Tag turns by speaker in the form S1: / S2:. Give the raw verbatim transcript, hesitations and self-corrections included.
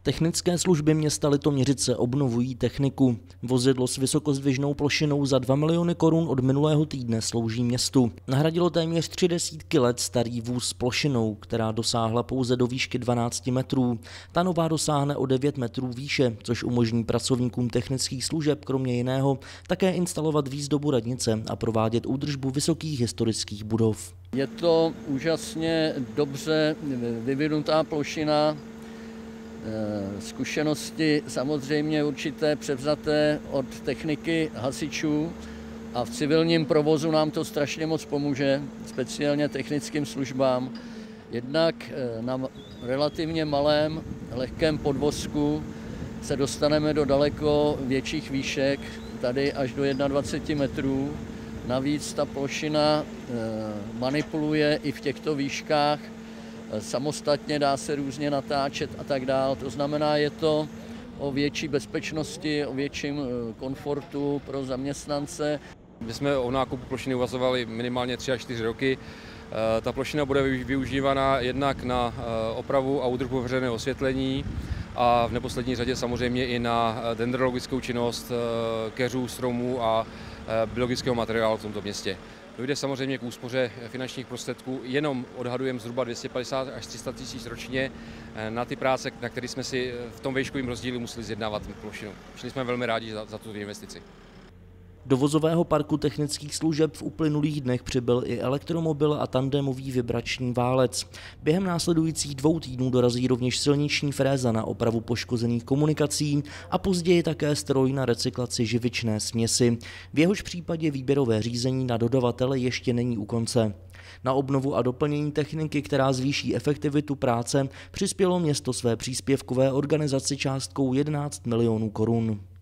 S1: Technické služby města Litoměřice obnovují techniku. Vozidlo s vysokozdvižnou plošinou za dva miliony korun od minulého týdne slouží městu. Nahradilo téměř tři desítky let starý vůz s plošinou, která dosáhla pouze do výšky dvanáct metrů. Ta nová dosáhne o devět metrů výše, což umožní pracovníkům technických služeb kromě jiného také instalovat výzdobu radnice a provádět údržbu vysokých historických budov.
S2: Je to úžasně dobře vyvinutá plošina, zkušenosti samozřejmě určité převzaté od techniky hasičů a v civilním provozu nám to strašně moc pomůže, speciálně technickým službám. Jednak na relativně malém, lehkém podvozku se dostaneme do daleko větších výšek, tady až do dvacet jedna metrů. Navíc ta plošina manipuluje i v těchto výškách, samostatně dá se různě natáčet a tak dál. To znamená, je to o větší bezpečnosti, o větším komfortu pro zaměstnance.
S3: My jsme o nákupu plošiny uvazovali minimálně tři až čtyři roky. Ta plošina bude využívána jednak na opravu a údržbu veřejného osvětlení a v neposlední řadě samozřejmě i na dendrologickou činnost keřů, stromů a biologického materiálu v tomto městě. Dojde samozřejmě k úspoře finančních prostředků, jenom odhadujeme zhruba dvě stě padesát až tři sta tisíc ročně na ty práce, na které jsme si v tom výškovém rozdílu museli zjednávat plošinu. Čili jsme velmi rádi za, za tu investici.
S1: Do vozového parku technických služeb v uplynulých dnech přibyl i elektromobil a tandémový vibrační válec. Během následujících dvou týdnů dorazí rovněž silniční fréza na opravu poškozených komunikací a později také stroj na recyklaci živičné směsi. V jehož případě výběrové řízení na dodavatele ještě není u konce. Na obnovu a doplnění techniky, která zvýší efektivitu práce, přispělo město své příspěvkové organizaci částkou jedenáct milionů korun.